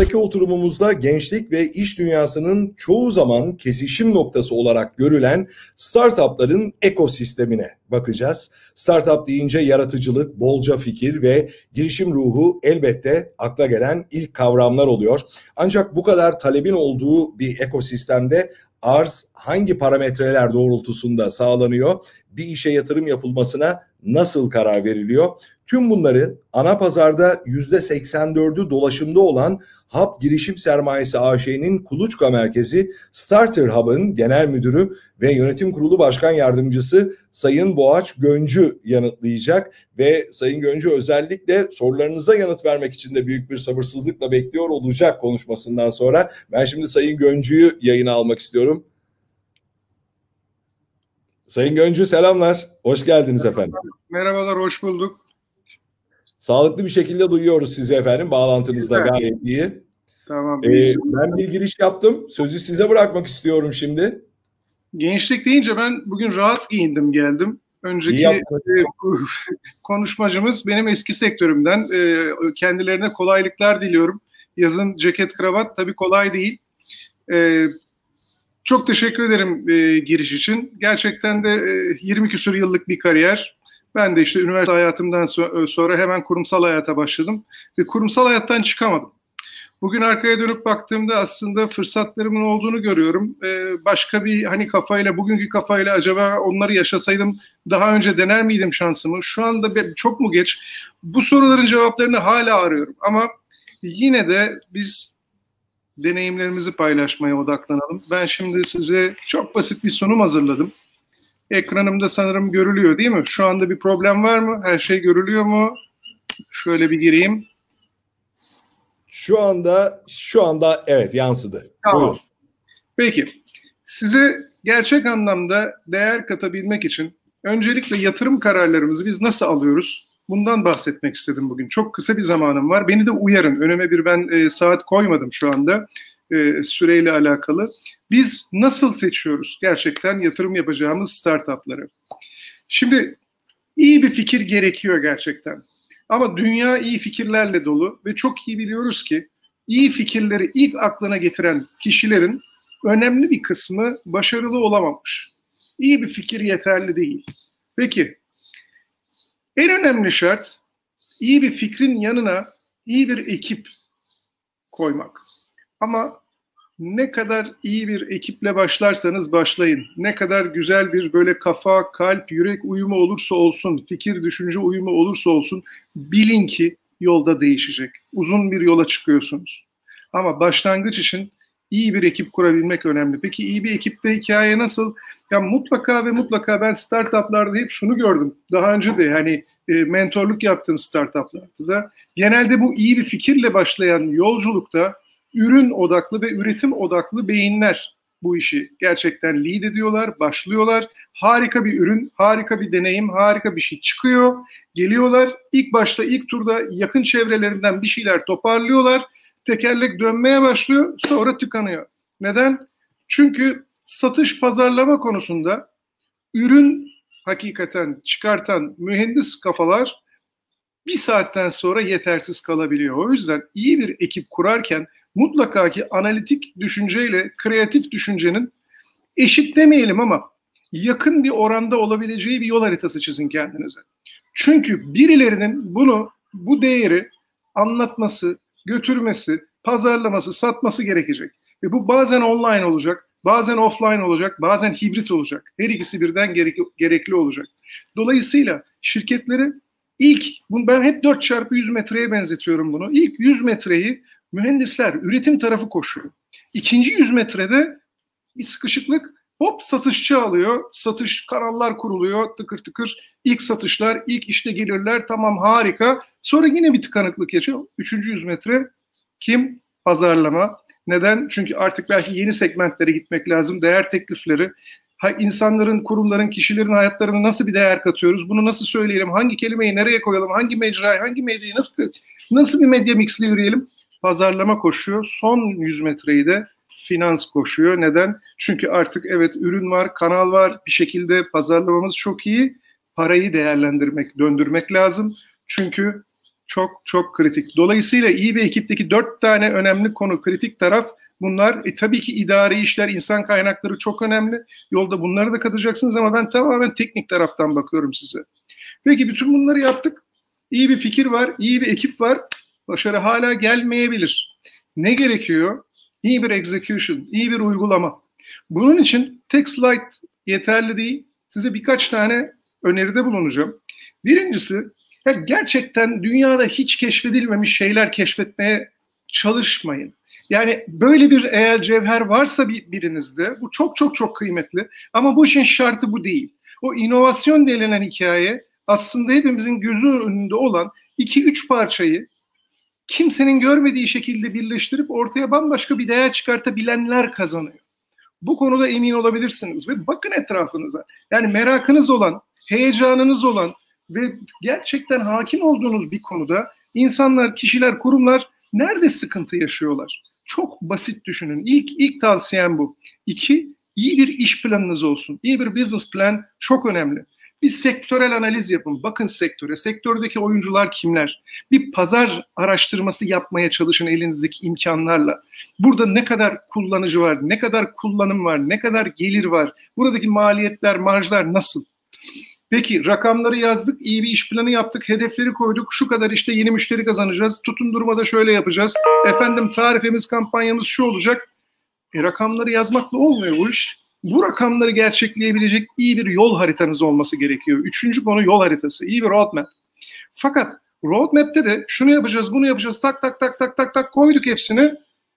önceki oturumumuzda gençlik ve iş dünyasının çoğu zaman kesişim noktası olarak görülen startupların ekosistemine bakacağız. Startup deyince yaratıcılık, bolca fikir ve girişim ruhu elbette akla gelen ilk kavramlar oluyor. Ancak bu kadar talebin olduğu bir ekosistemde arz hangi parametreler doğrultusunda sağlanıyor? Bir işe yatırım yapılmasına nasıl karar veriliyor? Tüm bunları ana pazarda %84'ü dolaşımda olan Hub Girişim Sermayesi AŞ'nin Kuluçka Merkezi Starter Hub'ın genel müdürü ve yönetim kurulu başkan yardımcısı Sayın Boğaç Göncü yanıtlayacak ve Sayın Göncü özellikle sorularınıza yanıt vermek için de büyük bir sabırsızlıkla bekliyor olacak konuşmasından sonra. Ben şimdi Sayın Göncü'yü yayına almak istiyorum. Sayın Göncü selamlar, hoş geldiniz efendim. Merhabalar, hoş bulduk. Sağlıklı bir şekilde duyuyoruz sizi efendim. Bağlantınız da gayet iyi. Tamam. Ben bir giriş yaptım. Sözü size bırakmak istiyorum şimdi. Gençlik deyince ben bugün rahat giyindim geldim. Önceki konuşmacımız benim eski sektörümden. Kendilerine kolaylıklar diliyorum. Yazın ceket kravat tabii kolay değil. Çok teşekkür ederim giriş için. Gerçekten de 20 küsur yıllık bir kariyer. Ben de işte üniversite hayatımdan sonra hemen kurumsal hayata başladım. Ve kurumsal hayattan çıkamadım. Bugün arkaya dönüp baktığımda aslında fırsatlarımın olduğunu görüyorum. Başka bir kafayla, bugünkü kafayla acaba onları yaşasaydım daha önce dener miydim şansımı? Şu anda çok mu geç? Bu soruların cevaplarını hala arıyorum. Ama yine de biz deneyimlerimizi paylaşmaya odaklanalım. Ben şimdi size çok basit bir sunum hazırladım. Ekranımda sanırım görülüyor değil mi? Şu anda bir problem var mı? Her şey görülüyor mu? Şöyle bir gireyim. Şu anda evet yansıdı. Tamam. Buyurun. Peki. Size gerçek anlamda değer katabilmek için öncelikle yatırım kararlarımızı biz nasıl alıyoruz? Bundan bahsetmek istedim bugün. Çok kısa bir zamanım var. Beni de uyarın. Önüme ben saat koymadım şu anda süreyle alakalı. Biz nasıl seçiyoruz gerçekten yatırım yapacağımız startupları? Şimdi iyi bir fikir gerekiyor gerçekten. Ama dünya iyi fikirlerle dolu ve çok iyi biliyoruz ki iyi fikirleri ilk aklına getiren kişilerin önemli bir kısmı başarılı olamamış. İyi bir fikir yeterli değil. Peki, en önemli şart iyi bir fikrin yanına iyi bir ekip koymak. Ama ne kadar iyi bir ekiple başlarsanız başlayın. Ne kadar güzel bir böyle kafa, kalp, yürek uyumu olursa olsun, fikir, düşünce uyumu olursa olsun bilin ki yolda değişecek. Uzun bir yola çıkıyorsunuz. Ama başlangıç için iyi bir ekip kurabilmek önemli. Peki iyi bir ekipte hikaye nasıl? Ya mutlaka ve mutlaka ben startuplarda hep şunu gördüm. Daha önce de mentorluk yaptığım startuplarda da genelde bu iyi bir fikirle başlayan yolculukta ürün odaklı ve üretim odaklı beyinler bu işi gerçekten lead ediyorlar, başlıyorlar. Harika bir ürün, harika bir deneyim, harika bir şey çıkıyor. Geliyorlar ilk başta ilk turda yakın çevrelerinden bir şeyler toparlıyorlar. Tekerlek dönmeye başlıyor, sonra tıkanıyor. Neden? Çünkü satış pazarlama konusunda ürün hakikaten çıkartan mühendis kafalar bir saatten sonra yetersiz kalabiliyor. O yüzden iyi bir ekip kurarken mutlaka ki analitik düşünceyle kreatif düşüncenin eşit demeyelim ama yakın bir oranda olabileceği bir yol haritası çizin kendinize. Çünkü birilerinin bu değeri anlatması, götürmesi, pazarlaması, satması gerekecek. Ve bu bazen online olacak, bazen offline olacak, bazen hibrit olacak. Her ikisi birden gerekli olacak. Dolayısıyla şirketleri ben hep 4x100 metreye benzetiyorum bunu. İlk 100 metreyi mühendisler, üretim tarafı koşuyor. İkinci 100 metrede bir sıkışıklık, hop satışçı alıyor. Satış kanallar kuruluyor, tıkır tıkır. İlk satışlar, ilk işte gelirler, tamam harika. Sonra yine bir tıkanıklık yaşıyor. Üçüncü 100 metre kim? Pazarlama. Neden? Çünkü artık belki yeni segmentlere gitmek lazım. Değer teklifleri. İnsanların, kurumların, kişilerin hayatlarına nasıl bir değer katıyoruz? Bunu nasıl söyleyelim? Hangi kelimeyi nereye koyalım? Hangi mecrayı, hangi medyayı nasıl bir medya mixli yürüyelim? Pazarlama koşuyor. Son 100 metreyi de finans koşuyor. Neden? Çünkü artık evet ürün var, kanal var. Bir şekilde pazarlamamız çok iyi. Parayı değerlendirmek, döndürmek lazım. Çünkü Çok çok kritik. Dolayısıyla iyi bir ekipteki 4 tane önemli konu, kritik taraf bunlar. Tabii ki idari işler, insan kaynakları çok önemli. Yolda bunları da katacaksınız ama ben tamamen teknik taraftan bakıyorum size. Peki bütün bunları yaptık. İyi bir fikir var, iyi bir ekip var. Başarı hala gelmeyebilir. Ne gerekiyor? İyi bir execution, iyi bir uygulama. Bunun için tek slide yeterli değil. Size birkaç tane öneride bulunacağım. Birincisi, gerçekten dünyada hiç keşfedilmemiş şeyler keşfetmeye çalışmayın. Yani böyle bir eğer cevher varsa birinizde bu çok çok çok kıymetli. Ama bu işin şartı bu değil. O inovasyon denilen hikaye aslında hepimizin gözü önünde olan 2-3 parçayı kimsenin görmediği şekilde birleştirip ortaya bambaşka bir değer çıkartabilenler kazanıyor. Bu konuda emin olabilirsiniz ve bakın etrafınıza. Yani merakınız olan, heyecanınız olan ve gerçekten hakim olduğunuz bir konuda insanlar, kişiler, kurumlar nerede sıkıntı yaşıyorlar? Çok basit düşünün. İlk tavsiyem bu. 2, iyi bir iş planınız olsun. İyi bir business plan çok önemli. Bir sektörel analiz yapın. Bakın sektöre. Sektördeki oyuncular kimler? Bir pazar araştırması yapmaya çalışın elinizdeki imkanlarla. Burada ne kadar kullanıcı var? Ne kadar kullanım var? Ne kadar gelir var? Buradaki maliyetler, marjlar nasıl? Peki rakamları yazdık, iyi bir iş planı yaptık, hedefleri koyduk. Şu kadar işte yeni müşteri kazanacağız. Tutun durmada şöyle yapacağız. Efendim tarifemiz, kampanyamız şu olacak. Rakamları yazmakla olmuyor bu iş. Bu rakamları gerçekleyebilecek iyi bir yol haritanız olması gerekiyor. 3. konu yol haritası, iyi bir roadmap. Fakat roadmap'te de şunu yapacağız, bunu yapacağız, tak tak tak tak tak tak koyduk hepsini.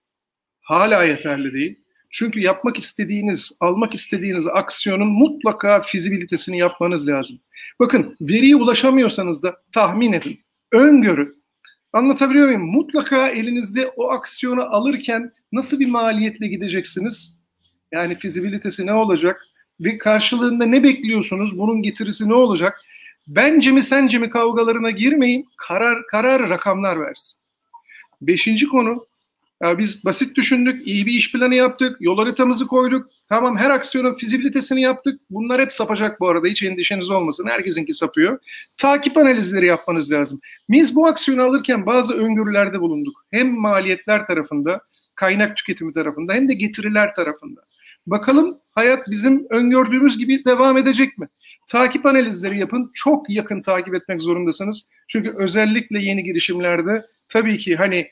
Hala yeterli değil. Çünkü yapmak istediğiniz, almak istediğiniz aksiyonun mutlaka fizibilitesini yapmanız lazım. Bakın veriye ulaşamıyorsanız da tahmin edin, öngörün. Anlatabiliyor muyum? Mutlaka elinizde o aksiyonu alırken nasıl bir maliyetle gideceksiniz? Yani fizibilitesi ne olacak? Ve karşılığında ne bekliyorsunuz? Bunun getirisi ne olacak? Bence mi sence mi kavgalarına girmeyin. Kararı rakamlar versin. 5. konu. Ya biz basit düşündük, iyi bir iş planı yaptık, yol haritamızı koyduk. Tamam her aksiyonun fizibilitesini yaptık. Bunlar hep sapacak bu arada, hiç endişeniz olmasın. Herkesinki sapıyor. Takip analizleri yapmanız lazım. Biz bu aksiyonu alırken bazı öngörülerde bulunduk. Hem maliyetler tarafında, kaynak tüketimi tarafında hem de getiriler tarafında. Bakalım hayat bizim öngördüğümüz gibi devam edecek mi? Takip analizleri yapın. Çok yakın takip etmek zorundasınız. Çünkü özellikle yeni girişimlerde tabii ki hani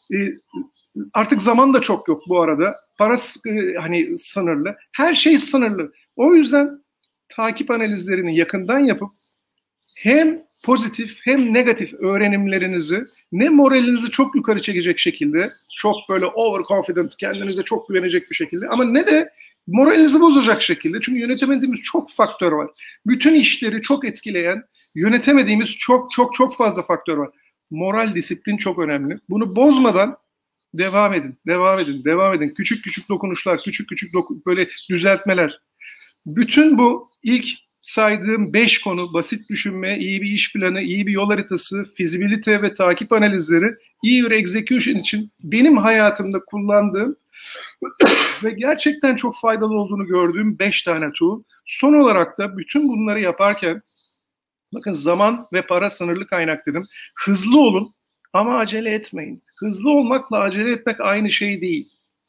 artık zaman da çok yok bu arada. Para hani sınırlı. Her şey sınırlı. O yüzden takip analizlerini yakından yapıp hem pozitif hem negatif öğrenimlerinizi ne moralinizi çok yukarı çekecek şekilde, çok böyle overconfident, kendinize çok güvenecek bir şekilde ama ne de moralinizi bozacak şekilde. Çünkü yönetemediğimiz çok faktör var. Bütün işleri çok etkileyen, yönetemediğimiz çok fazla faktör var. Moral disiplin çok önemli. Bunu bozmadan devam edin. Küçük dokunuşlar, böyle düzeltmeler. Bütün bu ilk saydığım 5 konu, basit düşünme, iyi bir iş planı, iyi bir yol haritası, fizibilite ve takip analizleri, iyi bir execution için benim hayatımda kullandığım ve gerçekten çok faydalı olduğunu gördüğüm 5 tane tool. Son olarak da bütün bunları yaparken, bakın zaman ve para sınırlı kaynak dedim. Hızlı olun ama acele etmeyin. Hızlı olmakla acele etmek aynı şey değil.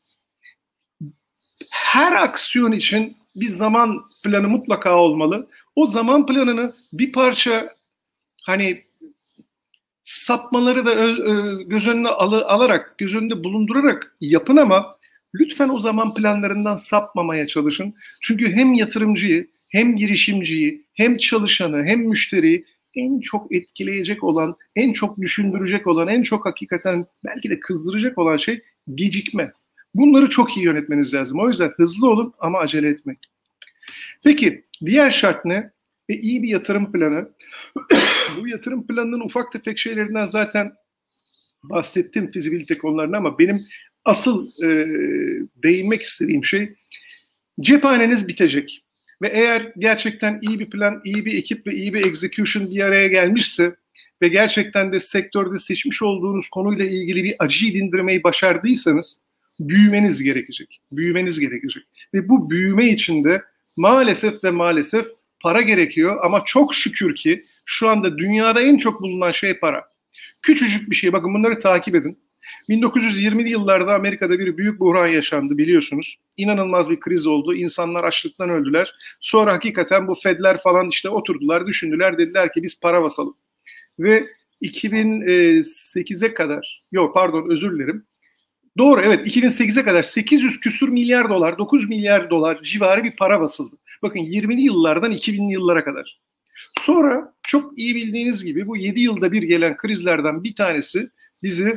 Her aksiyon için bir zaman planı mutlaka olmalı. O zaman planını bir parça hani sapmaları da göz önüne alarak, göz önünde bulundurarak yapın ama lütfen o zaman planlarından sapmamaya çalışın. Çünkü hem yatırımcıyı, hem girişimciyi, hem çalışanı, hem müşteriyi en çok etkileyecek olan, en çok düşündürecek olan, en çok hakikaten belki de kızdıracak olan şey gecikme. Bunları çok iyi yönetmeniz lazım. O yüzden hızlı olun ama acele etmeyin. Peki diğer şart ne? İyi bir yatırım planı. Bu yatırım planının ufak tefek şeylerinden zaten bahsettim fizibilite konularına ama benim asıl değinmek istediğim şey cephaneniz bitecek. Ve eğer gerçekten iyi bir plan, iyi bir ekip ve iyi bir execution bir araya gelmişse ve gerçekten de sektörde seçmiş olduğunuz konuyla ilgili bir acıyı dindirmeyi başardıysanız büyümeniz gerekecek. Ve bu büyüme için de maalesef para gerekiyor ama çok şükür ki şu anda dünyada en çok bulunan şey para. Küçücük bir şey. Bakın bunları takip edin. 1920'li yıllarda Amerika'da bir büyük buhran yaşandı biliyorsunuz. İnanılmaz bir kriz oldu. İnsanlar açlıktan öldüler. Sonra hakikaten bu Fedler falan işte oturdular, düşündüler. Dediler ki biz para basalım. Ve 2008'e kadar, yok pardon özür dilerim. Doğru evet 2008'e kadar 800 küsur milyar dolar, 9 milyar dolar civarı bir para basıldı. Bakın 20'li yıllardan 2000'li yıllara kadar. Sonra çok iyi bildiğiniz gibi bu 7 yılda bir gelen krizlerden bir tanesi bizi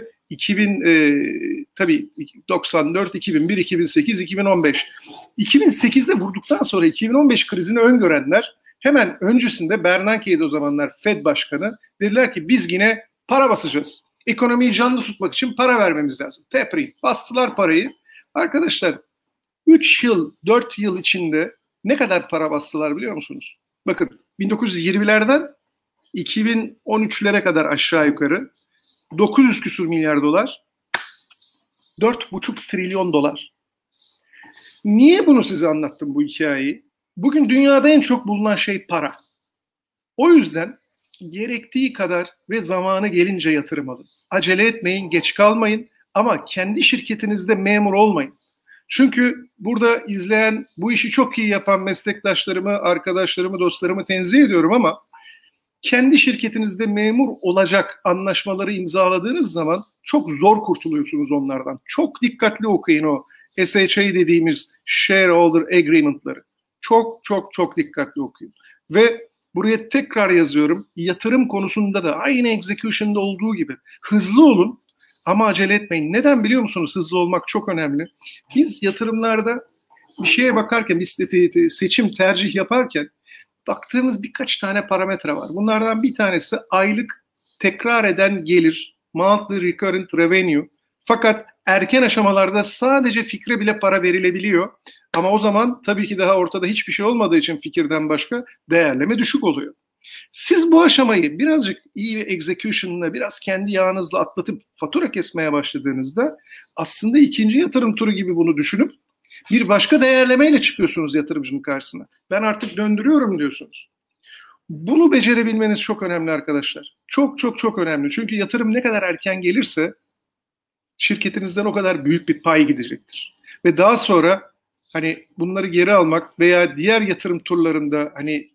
94, 2001, 2008, 2015. 2008'de vurduktan sonra 2015 krizini öngörenler hemen öncesinde Bernanke'ydi o zamanlar Fed Başkanı. Dediler ki biz yine para basacağız. Ekonomiyi canlı tutmak için para vermemiz lazım. Tapering. Bastılar parayı. Arkadaşlar 3 yıl, 4 yıl içinde ne kadar para bastılar biliyor musunuz? Bakın 1920'lerden 2013'lere kadar aşağı yukarı 900 küsur milyar dolar, 4,5 trilyon dolar. Niye bunu size anlattım bu hikayeyi? Bugün dünyada en çok bulunan şey para. O yüzden gerektiği kadar ve zamanı gelince yatırım alın. Acele etmeyin, geç kalmayın ama kendi şirketinizde memur olmayın. Çünkü burada izleyen, bu işi çok iyi yapan meslektaşlarımı, arkadaşlarımı, dostlarımı tenzih ediyorum ama kendi şirketinizde memur olacak anlaşmaları imzaladığınız zaman çok zor kurtuluyorsunuz onlardan. Çok dikkatli okuyun o SHA dediğimiz Shareholder Agreement'ları. Çok çok çok dikkatli okuyun. Ve buraya tekrar yazıyorum. Yatırım konusunda da aynı execution'da olduğu gibi hızlı olun ama acele etmeyin. Neden biliyor musunuz? Hızlı olmak çok önemli. Biz yatırımlarda bir şeye bakarken, seçim, tercih yaparken baktığımız birkaç tane parametre var. Bunlardan bir tanesi aylık tekrar eden gelir, monthly recurrent revenue. Fakat erken aşamalarda sadece fikre bile para verilebiliyor. Ama o zaman tabii ki daha ortada hiçbir şey olmadığı için fikirden başka değerleme düşük oluyor. Siz bu aşamayı birazcık iyi bir execution'la, biraz kendi yağınızla atlatıp fatura kesmeye başladığınızda aslında ikinci yatırım turu gibi bunu düşünüp bir başka değerlemeyle çıkıyorsunuz yatırımcının karşısına. Ben artık döndürüyorum diyorsunuz. Bunu becerebilmeniz çok önemli arkadaşlar. Çok çok çok önemli. Çünkü yatırım ne kadar erken gelirse şirketinizden o kadar büyük bir pay gidecektir. Ve daha sonra hani bunları geri almak veya diğer yatırım turlarında hani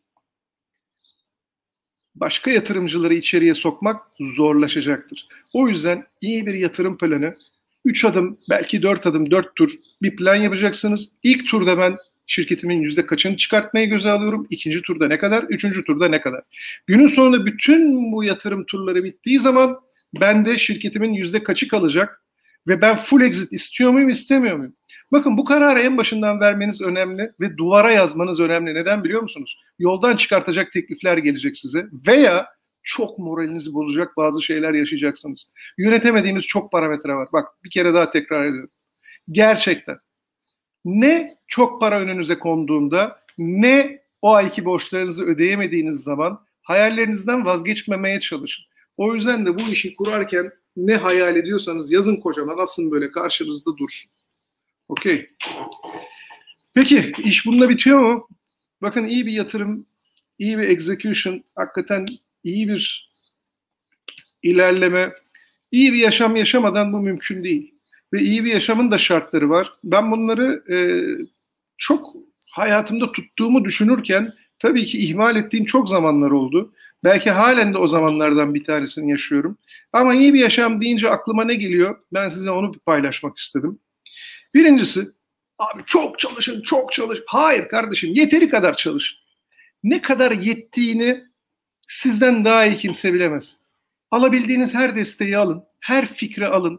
başka yatırımcıları içeriye sokmak zorlaşacaktır. O yüzden iyi bir yatırım planı 3 adım, belki 4 adım, 4 tur bir plan yapacaksınız. İlk turda ben şirketimin yüzde kaçını çıkartmayı göze alıyorum. İkinci turda ne kadar, üçüncü turda ne kadar. Günün sonunda bütün bu yatırım turları bittiği zaman bende şirketimin yüzde kaçı kalacak ve ben full exit istiyor muyum, istemiyor muyum? Bakın bu kararı en başından vermeniz önemli ve duvara yazmanız önemli. Neden biliyor musunuz? Yoldan çıkartacak teklifler gelecek size veya çok moralinizi bozacak bazı şeyler yaşayacaksınız. Yönetemediğiniz çok parametre var. Bak bir kere daha tekrar ediyorum. Gerçekten ne çok para önünüze konduğunda ne o ayki borçlarınızı ödeyemediğiniz zaman hayallerinizden vazgeçmemeye çalışın. O yüzden de bu işi kurarken ne hayal ediyorsanız yazın kocaman, asın böyle karşınızda dursun. Okey. Peki iş bununla bitiyor mu? Bakın iyi bir yatırım, iyi bir execution, hakikaten iyi bir ilerleme, iyi bir yaşam yaşamadan bu mümkün değil. Ve iyi bir yaşamın da şartları var. Ben bunları çok hayatımda tuttuğumu düşünürken tabii ki ihmal ettiğim çok zamanlar oldu. Belki halen de o zamanlardan bir tanesini yaşıyorum. Ama iyi bir yaşam deyince aklıma ne geliyor? Ben size onu paylaşmak istedim. Birincisi, abi çok çalışın, çok çalışın. Hayır kardeşim, yeteri kadar çalışın. Ne kadar yettiğini sizden daha iyi kimse bilemez. Alabildiğiniz her desteği alın, her fikri alın,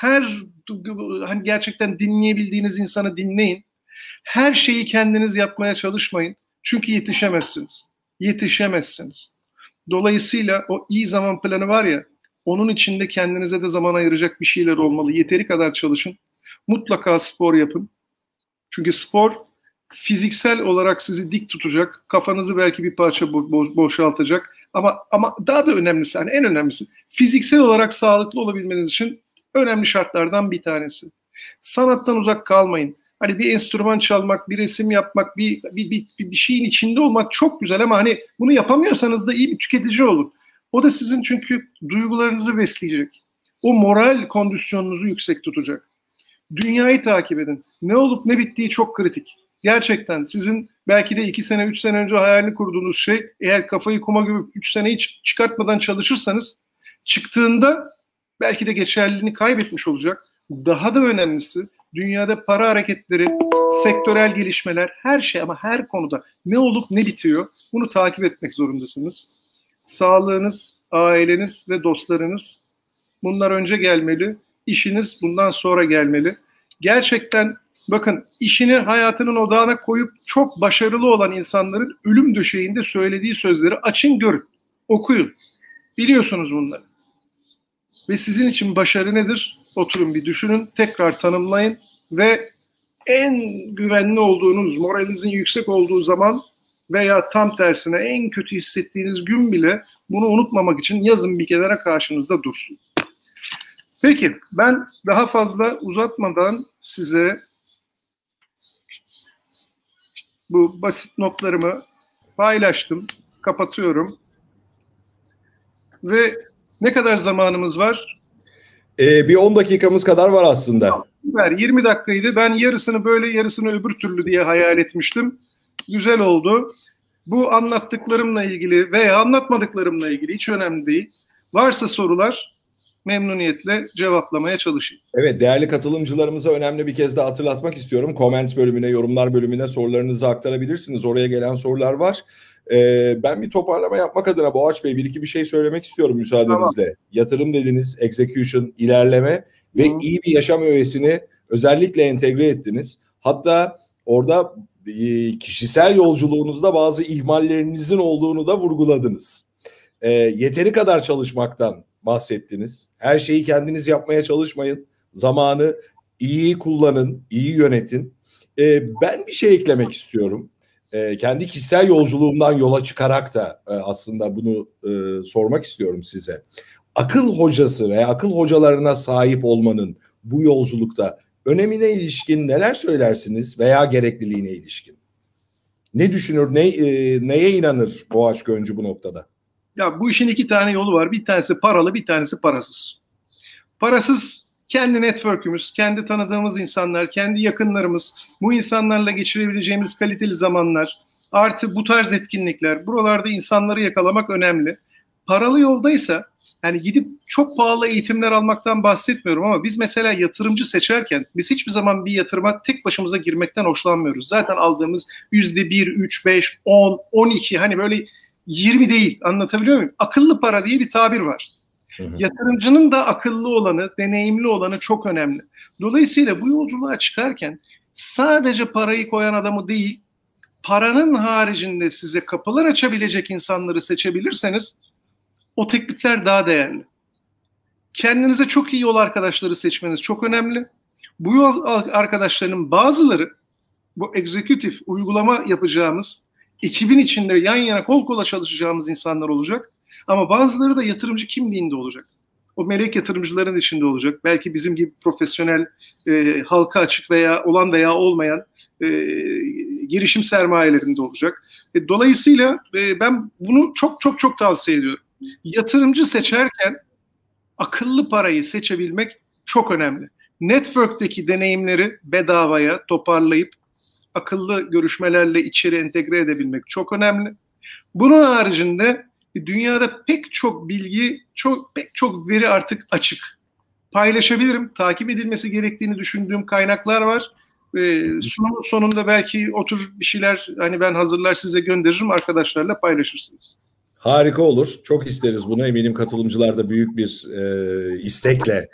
hani gerçekten dinleyebildiğiniz insanı dinleyin. Her şeyi kendiniz yapmaya çalışmayın. Çünkü yetişemezsiniz. Yetişemezsiniz. Dolayısıyla o iyi zaman planı var ya, onun içinde kendinize de zaman ayıracak bir şeyler olmalı. Yeteri kadar çalışın. Mutlaka spor yapın. Çünkü spor fiziksel olarak sizi dik tutacak. Kafanızı belki bir parça boşaltacak. Ama daha da önemlisi, hani en önemlisi fiziksel olarak sağlıklı olabilmeniz için önemli şartlardan bir tanesi. Sanattan uzak kalmayın. Hani bir enstrüman çalmak, bir resim yapmak, bir şeyin içinde olmak çok güzel ama hani bunu yapamıyorsanız da iyi bir tüketici olun. O da sizin çünkü duygularınızı besleyecek. O moral kondisyonunuzu yüksek tutacak. Dünyayı takip edin. Ne olup ne bittiği çok kritik. Gerçekten sizin belki de 2 sene, 3 sene önce hayalini kurduğunuz şey, eğer kafayı kuma gömüp 3 sene hiç çıkartmadan çalışırsanız, çıktığında belki de geçerliliğini kaybetmiş olacak. Daha da önemlisi, dünyada para hareketleri, sektörel gelişmeler, her şey ama her konuda ne olup ne bitiyor, bunu takip etmek zorundasınız. Sağlığınız, aileniz ve dostlarınız bunlar önce gelmeli. İşiniz bundan sonra gelmeli. Gerçekten bakın, işini hayatının odağına koyup çok başarılı olan insanların ölüm döşeğinde söylediği sözleri açın, görün, okuyun. Biliyorsunuz bunları. Ve sizin için başarı nedir? Oturun bir düşünün, tekrar tanımlayın ve en güvenli olduğunuz, moralinizin yüksek olduğu zaman veya tam tersine en kötü hissettiğiniz gün bile bunu unutmamak için yazın bir kenara, karşınızda dursun. Peki, ben daha fazla uzatmadan size bu basit notlarımı paylaştım, kapatıyorum. Ve ne kadar zamanımız var? Bir 10 dakikamız kadar var aslında. 20 dakikaydı. Ben yarısını böyle, yarısını öbür türlü diye hayal etmiştim. Güzel oldu. Bu anlattıklarımla ilgili veya anlatmadıklarımla ilgili hiç önemli değil. Varsa sorular, memnuniyetle cevaplamaya çalışayım. Evet, değerli katılımcılarımıza önemli bir kez daha hatırlatmak istiyorum. Comments bölümüne, yorumlar bölümüne sorularınızı aktarabilirsiniz. Oraya gelen sorular var. Ben bir toparlama yapmak adına Boğaç Bey bir şey söylemek istiyorum müsaadenizle. Tamam. Yatırım dediniz, execution, ilerleme ve iyi bir yaşam öğesini özellikle entegre ettiniz. Hatta orada kişisel yolculuğunuzda bazı ihmallerinizin olduğunu da vurguladınız. Yeteri kadar çalışmaktan bahsettiniz. Her şeyi kendiniz yapmaya çalışmayın. Zamanı iyi kullanın, iyi yönetin. Ben bir şey eklemek istiyorum. Kendi kişisel yolculuğumdan yola çıkarak da aslında bunu sormak istiyorum size. Akıl hocası veya akıl hocalarına sahip olmanın bu yolculukta önemine ilişkin neler söylersiniz veya gerekliliğine ilişkin? Ne düşünür, neye inanır Boğaç Göncü bu noktada? Ya bu işin 2 tane yolu var. Bir tanesi paralı, bir tanesi parasız. Parasız, kendi network'ümüz, kendi tanıdığımız insanlar, kendi yakınlarımız, bu insanlarla geçirebileceğimiz kaliteli zamanlar, artı bu tarz etkinlikler, buralarda insanları yakalamak önemli. Paralı yoldaysa, yani gidip çok pahalı eğitimler almaktan bahsetmiyorum ama biz mesela yatırımcı seçerken biz hiçbir zaman bir yatırıma tek başımıza girmekten hoşlanmıyoruz. Zaten aldığımız %1, 3, 5, 10, 12 hani böyle 20 değil, anlatabiliyor muyum? Akıllı para diye bir tabir var. Yatırımcının da akıllı olanı, deneyimli olanı çok önemli. Dolayısıyla bu yolculuğa çıkarken sadece parayı koyan adamı değil, paranın haricinde size kapılar açabilecek insanları seçebilirseniz o teklifler daha değerli. Kendinize çok iyi yol arkadaşları seçmeniz çok önemli. Bu yol arkadaşlarının bazıları bu executive uygulama yapacağımız ekibin içinde yan yana kol kola çalışacağımız insanlar olacak. Ama bazıları da yatırımcı kimliğinde olacak. O melek yatırımcıların içinde olacak. Belki bizim gibi profesyonel, halka açık veya olan veya olmayan girişim sermayelerinde olacak. Dolayısıyla ben bunu çok çok çok tavsiye ediyorum. Yatırımcı seçerken akıllı parayı seçebilmek çok önemli. Network'teki deneyimleri bedavaya toparlayıp akıllı görüşmelerle içeri entegre edebilmek çok önemli. Bunun haricinde dünyada pek çok bilgi, pek çok veri artık açık. Paylaşabilirim. Takip edilmesi gerektiğini düşündüğüm kaynaklar var. Sunumun sonunda belki oturur bir şeyler hani ben hazırlar size gönderirim, arkadaşlarla paylaşırsınız. Harika olur. Çok isteriz bunu. Eminim katılımcılar da büyük bir istekle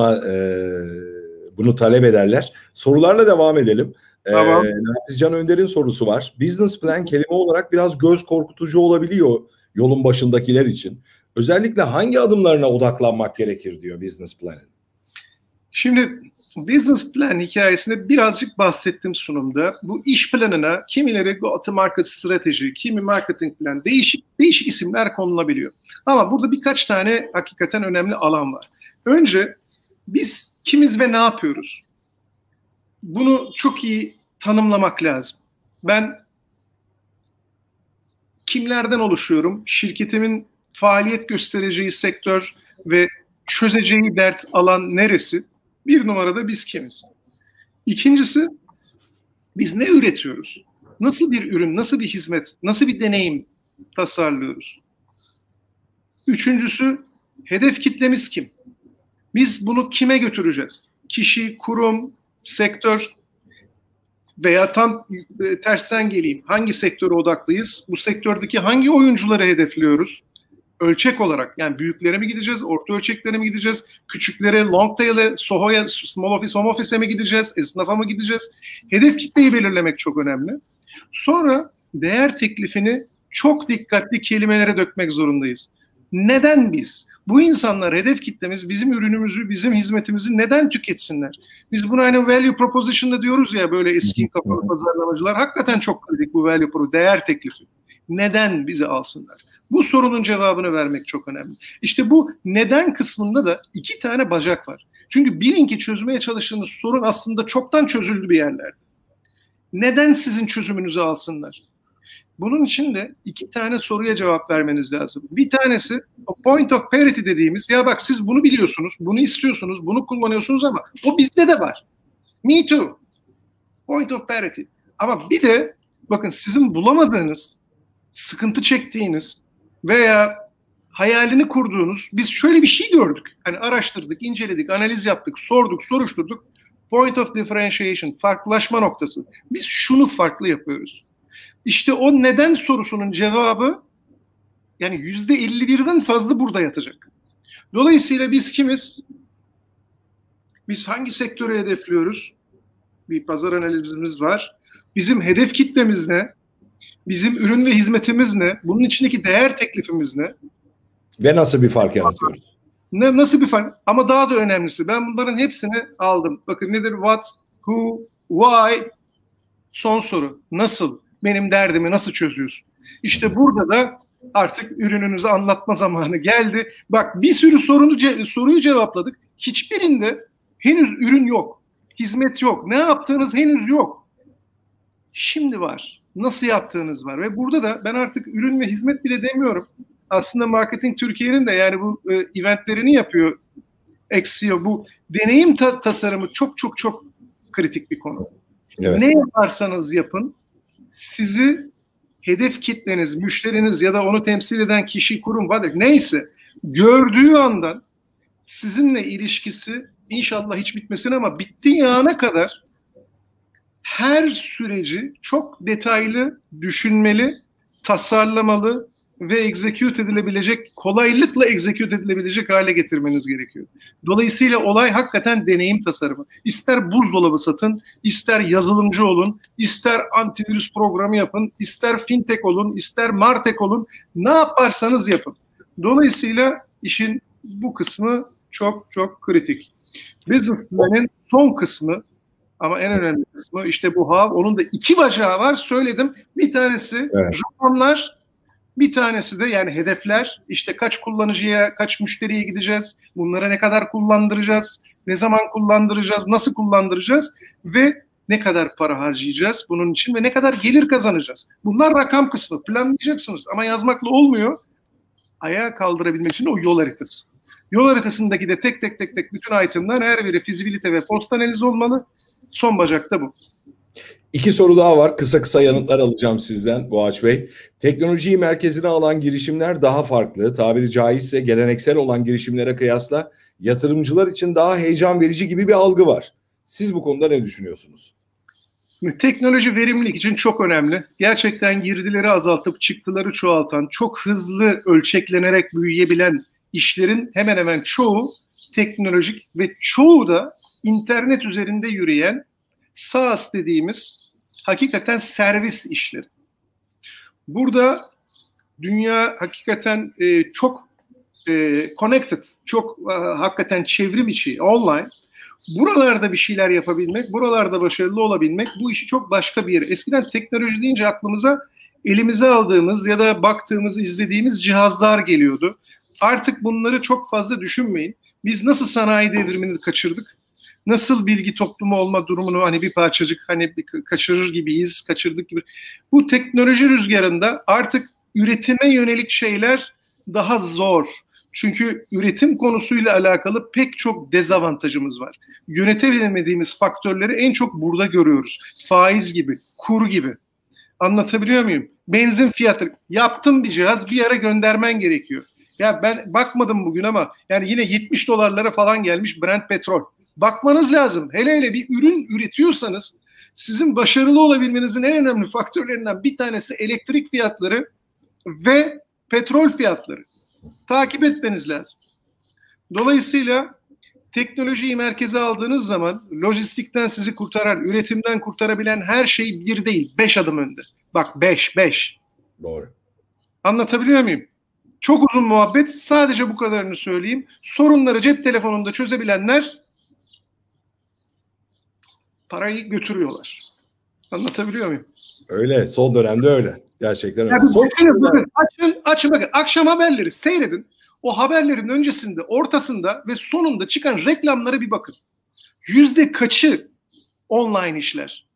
bunu talep ederler. Sorularla devam edelim. Tamam. Can Önder'in sorusu var. Business plan kelime olarak biraz göz korkutucu olabiliyor yolun başındakiler için. Özellikle hangi adımlarına odaklanmak gerekir diyor business plan'in. Şimdi business plan hikayesinde birazcık bahsettim sunumda. Bu iş planına kimileri go to market strateji, kimi marketing plan, değişik isimler konulabiliyor. Ama burada birkaç tane hakikaten önemli alan var. Önce biz kimiz ve ne yapıyoruz? Bunu çok iyi tanımlamak lazım. Ben kimlerden oluşuyorum? Şirketimin faaliyet göstereceği sektör ve çözeceği dert alan neresi? Bir numarada biz kimiz? İkincisi, biz ne üretiyoruz? Nasıl bir ürün, nasıl bir hizmet, nasıl bir deneyim tasarlıyoruz? Üçüncüsü, hedef kitlemiz kim? Biz bunu kime götüreceğiz? Kişi, kurum, sektör veya tam tersten geleyim. Hangi sektöre odaklıyız? Bu sektördeki hangi oyuncuları hedefliyoruz? Ölçek olarak, yani büyüklere mi gideceğiz, orta ölçeklere mi gideceğiz, küçüklere, long tail'e, SOHO'ya, small office, home office'e mi gideceğiz, esnafa mı gideceğiz? Hedef kitleyi belirlemek çok önemli. Sonra değer teklifini çok dikkatli kelimelere dökmek zorundayız. Neden biz? Bu insanlar, hedef kitlemiz bizim ürünümüzü, bizim hizmetimizi neden tüketsinler? Biz buna hani value proposition'da diyoruz ya, böyle eski kafalı pazarlamacılar. Hakikaten çok kritik bu value pro, değer teklifi. Neden bizi alsınlar? Bu sorunun cevabını vermek çok önemli. İşte bu neden kısmında da 2 tane bacak var. Çünkü bilin ki çözmeye çalıştığınız sorun aslında çoktan çözüldü bir yerlerde. Neden sizin çözümünüzü alsınlar? Bunun için de 2 tane soruya cevap vermeniz lazım. Bir tanesi o point of parity dediğimiz, ya bak siz bunu biliyorsunuz, bunu istiyorsunuz, bunu kullanıyorsunuz ama o bizde de var. Me too. Point of parity. Ama bir de bakın sizin bulamadığınız, sıkıntı çektiğiniz veya hayalini kurduğunuz, biz şöyle bir şey gördük. Hani araştırdık, inceledik, analiz yaptık, sorduk, soruşturduk. Point of differentiation, farklılaşma noktası. Biz şunu farklı yapıyoruz. İşte o neden sorusunun cevabı yani %51'den fazla burada yatacak. Dolayısıyla biz kimiz? Biz hangi sektörü hedefliyoruz? Bir pazar analizimiz var. Bizim hedef kitlemiz ne? Bizim ürün ve hizmetimiz ne? Bunun içindeki değer teklifimiz ne? Ve nasıl bir fark yaratıyoruz? Nasıl bir fark? Ama daha da önemlisi, ben bunların hepsini aldım. Bakın nedir? What, who, why? Son soru. Nasıl? Benim derdimi nasıl çözüyorsun? İşte burada da artık ürününüzü anlatma zamanı geldi. Bak bir sürü soruyu cevapladık. Hiçbirinde henüz ürün yok. Hizmet yok. Ne yaptığınız henüz yok. Şimdi var. Nasıl yaptığınız var. Ve burada da ben artık ürün ve hizmet bile demiyorum. Aslında Marketing Türkiye'nin de yani bu eventlerini yapıyor. Exio. Bu deneyim tasarımı çok çok çok kritik bir konu. Evet. Ne yaparsanız yapın, sizi hedef kitleniz, müşteriniz ya da onu temsil eden kişi, kurum, neyse gördüğü andan sizinle ilişkisi inşallah hiç bitmesin ama bittiği ana kadar her süreci çok detaylı düşünmeli, tasarlamalı ve execute edilebilecek, kolaylıkla execute edilebilecek hale getirmeniz gerekiyor. Dolayısıyla olay hakikaten deneyim tasarımı. İster buzdolabı satın, ister yazılımcı olun, ister antivirüs programı yapın, ister fintech olun, ister martech olun, ne yaparsanız yapın. Dolayısıyla işin bu kısmı çok çok kritik. Business'ın son kısmı ama en önemli kısmı işte bu how. Onun da 2 bacağı var, söyledim. Bir tanesi Japonlar, bir tanesi de yani hedefler. İşte kaç kullanıcıya, kaç müşteriye gideceğiz, bunlara ne kadar kullandıracağız, ne zaman kullandıracağız, nasıl kullandıracağız ve ne kadar para harcayacağız bunun için ve ne kadar gelir kazanacağız. Bunlar rakam kısmı. Planlayacaksınız ama yazmakla olmuyor. Ayağa kaldırabilmek için o yol haritası. Yol haritasındaki de tek tek bütün itemler her biri fizibilite ve post analizi olmalı. Son bacak da bu. 2 soru daha var. Kısa kısa yanıtlar alacağım sizden Boğaç Bey. Teknolojiyi merkezine alan girişimler daha farklı. Tabiri caizse geleneksel olan girişimlere kıyasla yatırımcılar için daha heyecan verici gibi bir algı var. Siz bu konuda ne düşünüyorsunuz? Teknoloji verimlilik için çok önemli. Gerçekten girdileri azaltıp çıktıları çoğaltan, çok hızlı ölçeklenerek büyüyebilen işlerin hemen hemen çoğu teknolojik ve çoğu da internet üzerinde yürüyen SaaS dediğimiz hakikaten servis işleri. Burada dünya hakikaten çok connected, çok hakikaten çevrim içi, online. Buralarda bir şeyler yapabilmek, buralarda başarılı olabilmek bu işi çok başka bir yere. Eskiden teknoloji deyince aklımıza elimize aldığımız ya da baktığımız, izlediğimiz cihazlar geliyordu. Artık bunları çok fazla düşünmeyin. Biz nasıl sanayi devrimini kaçırdık? Nasıl bilgi toplumu olma durumunu hani bir parçacık hani kaçırır gibiyiz, kaçırdık gibi. Bu teknoloji rüzgarında artık üretime yönelik şeyler daha zor. Çünkü üretim konusuyla alakalı pek çok dezavantajımız var. Yönetemediğimiz faktörleri en çok burada görüyoruz. Faiz gibi, kur gibi. Anlatabiliyor muyum? Benzin fiyatı. Yaptım bir cihaz, bir yere göndermen gerekiyor. Ya ben bakmadım bugün ama yani yine 70 dolarlara falan gelmiş Brent petrol. Bakmanız lazım. Hele hele bir ürün üretiyorsanız sizin başarılı olabilmenizin en önemli faktörlerinden bir tanesi elektrik fiyatları ve petrol fiyatları. Takip etmeniz lazım. Dolayısıyla teknolojiyi merkeze aldığınız zaman lojistikten sizi kurtaran, üretimden kurtarabilen her şey bir değil, 5 adım önde. Bak 5. Doğru. Anlatabiliyor muyum? Çok uzun muhabbet, sadece bu kadarını söyleyeyim. Sorunları cep telefonunda çözebilenler parayı götürüyorlar. Anlatabiliyor muyum? Öyle, son dönemde öyle. Gerçekten öyle. Yani açın bakın, akşam haberleri seyredin. O haberlerin öncesinde, ortasında ve sonunda çıkan reklamlara bir bakın. %kaçı online işler?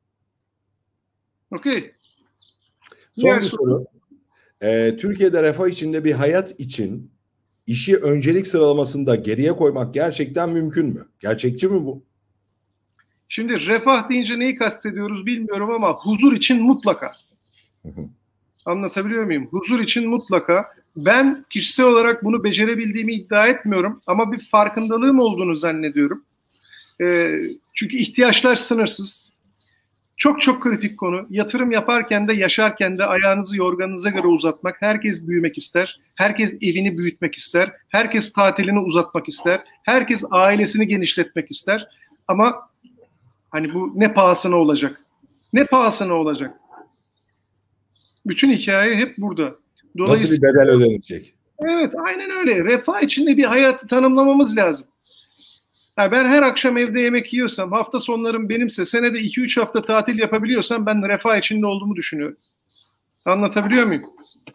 Okey. Son bir soru. Türkiye'de refah içinde bir hayat için işi öncelik sıralamasında geriye koymak gerçekten mümkün mü? Gerçekçi mi bu? Şimdi refah deyince neyi kastediyoruz bilmiyorum ama huzur için mutlaka. Anlatabiliyor muyum? Huzur için mutlaka. Ben kişisel olarak bunu becerebildiğimi iddia etmiyorum ama bir farkındalığım olduğunu zannediyorum. Çünkü ihtiyaçlar sınırsız. Çok çok kritik konu. Yatırım yaparken de yaşarken de ayağınızı yorganınıza göre uzatmak. Herkes büyümek ister. Herkes evini büyütmek ister. Herkes tatilini uzatmak ister. Herkes ailesini genişletmek ister. Ama hani bu ne pahasına olacak? Ne pahasına olacak? Bütün hikaye hep burada. Nasıl bir bedel ödenecek? Evet, aynen öyle. Refah içinde bir hayatı tanımlamamız lazım. Yani ben her akşam evde yemek yiyorsam, hafta sonlarım benimse, senede 2-3 hafta tatil yapabiliyorsam ben refah içinde olduğumu düşünüyorum. Anlatabiliyor muyum?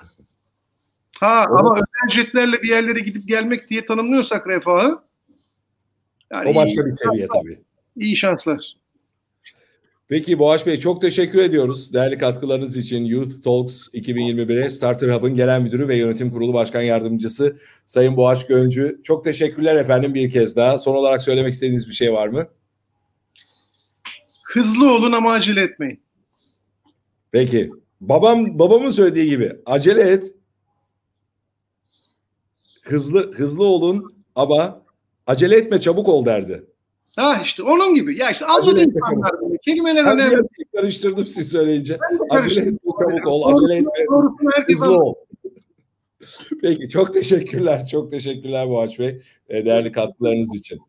Ama özel jetlerle bir yerlere gidip gelmek diye tanımlıyorsak refahı, yani o başka bir seviye tabii. İyi şanslar. Peki Boğaç Bey, çok teşekkür ediyoruz değerli katkılarınız için. Youth Talks 2021'e Starter Hub'ın Genel Müdürü ve Yönetim Kurulu Başkan Yardımcısı Sayın Boğaç Göncü. Çok teşekkürler efendim bir kez daha. Son olarak söylemek istediğiniz bir şey var mı? Hızlı olun ama acele etmeyin. Peki. Babamın söylediği gibi acele et. Hızlı olun ama acele etme, çabuk ol derdi. İşte onun gibi. Ya işte anladığım insanlar böyle. Kelimeler önemli. Ben karıştırdım siz söyleyince. Acele etme, çabuk ol. Acele etme, hızlı ol. Peki, çok teşekkürler. Çok teşekkürler Boğaç Bey. Değerli katkılarınız için.